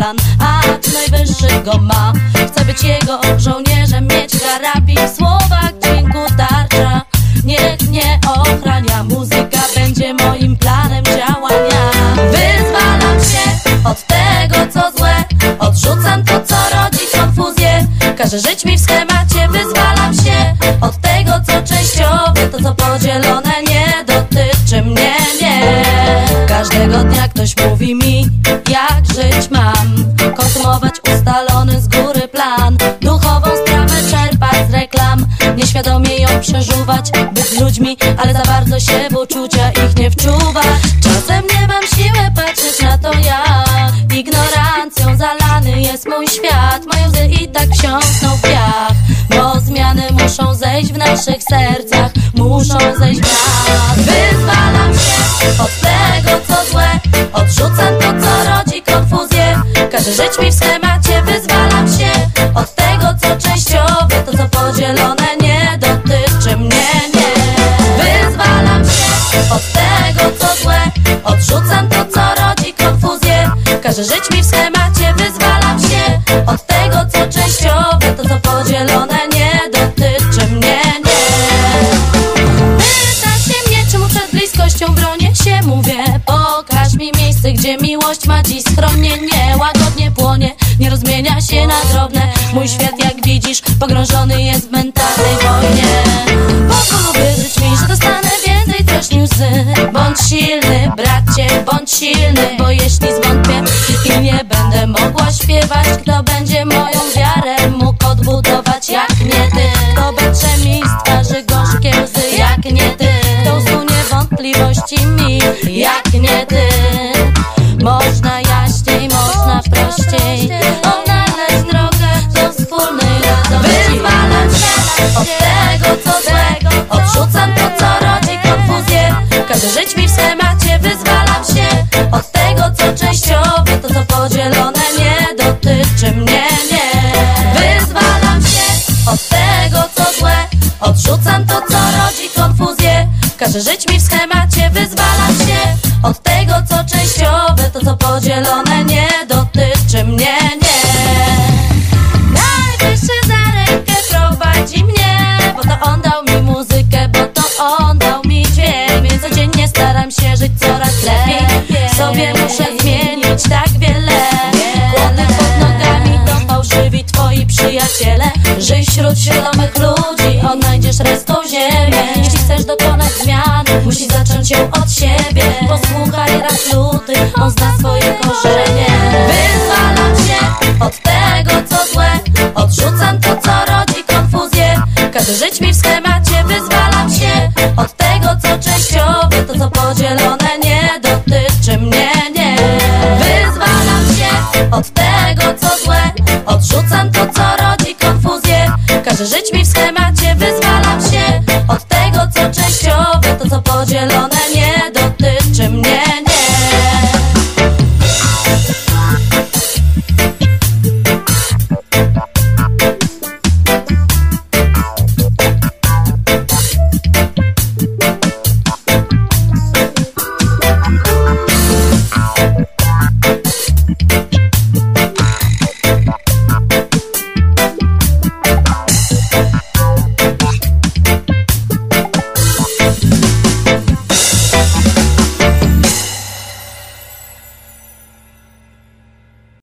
plan, a tu najwyższy go ma. Chcę być jego żołnierzem, mieć karabin, w słowach dźwięku tarcza. Niech mnie ochrania, muzyka będzie moim planem działania. Wyzwalam się od tego, co złe, odrzucam to, co rodzi konfuzję. Każe żyć mi w schemacie, wyzwalam się od tego, co częściowe, to co podzielone nie dotyczy mnie, nie. Każdego dnia ktoś mówi mi, jak żyć mam, konsumować ustalony z góry plan, duchową sprawę czerpać z reklam, nieświadomie ją przeżuwać, być z ludźmi, ale za bardzo się w uczucia ich nie wczuwać. Czasem nie mam siły patrzeć na to, jak ignorancją zalany jest mój świat. Moje łzy i tak wsiąkną w piach, bo zmiany muszą zejść w naszych sercach, muszą zejść w nas. Wyzwalam się od tego, co złe, odrzucam to, co rodzi konfuzję. Każe żyć mi w schemacie, wyzwalam się od tego, co częściowe, to co podzielone nie dotyczy mnie, nie. Wyzwalam się od tego, co złe, odrzucam to, co rodzi konfuzję. Każe żyć mi w schemacie, wyzwalam się od tego, co częściowe, to co podzielone nie dotyczy mnie, nie. Pytacie mnie, czemu przed bliskością bronię się, mówię, pokaż mi miejsce, gdzie miłość ma dziś schronienie. Łagodnie płonie, nie rozmienia się na drobne. Mój świat, jak widzisz, pogrążony jest w mentalnej wojnie. Pozwól uwierzyć mi, że dostanę więcej też niż łzy. Bądź silny, bracie, bądź silny, bo jeśli zwątpię i nie będę mogła śpiewać, kto będzie moją wiarę mógł odbudować jak nie ty? Kto betrze mi z twarzy gorzkie łzy jak nie ty? Kto usunie wątpliwości mi jak nie ty? Można jaśniej, można prościej odnaleźć drogę do wspólnej radości. Wyzwalam się od tego, co złe, odrzucam to, co rodzi konfuzję. Każe żyć mi w schemacie, wyzwalam się od tego, co częściowe, to co podzielone nie dotyczy mnie, nie. Wyzwalam się od tego, co złe, odrzucam to, co rodzi konfuzję. Każe żyć mi w schemacie, wyzwalam się od tego, co częściowe, to co podzielone nie dotyczy mnie, nie. Najwyższy za rękę prowadzi mnie, bo to on dał mi muzykę, bo to on dał mi dźwięk. Więc codziennie staram się żyć coraz lepiej, sobie muszę zmienić tak wiele. Kłody pod nogami to fałszywi twoi przyjaciele. Żyj wśród świadomych ludzi, odnajdziesz restą ziemię. Jeśli chcesz dokonać zmiany, musisz zacząć ją od siebie. Posłuchaj raz luty, on zna swoje korzenie. Wyzwalam się od tego, co złe, odrzucam to, co rodzi konfuzję. Każe żyć mi w schemacie, wyzwalam się od tego, co częściowe, to co podzielone nie dotyczy mnie, nie. Wyzwalam się od tego, co złe, odrzucam to, co rodzi konfuzję. Każe żyć mi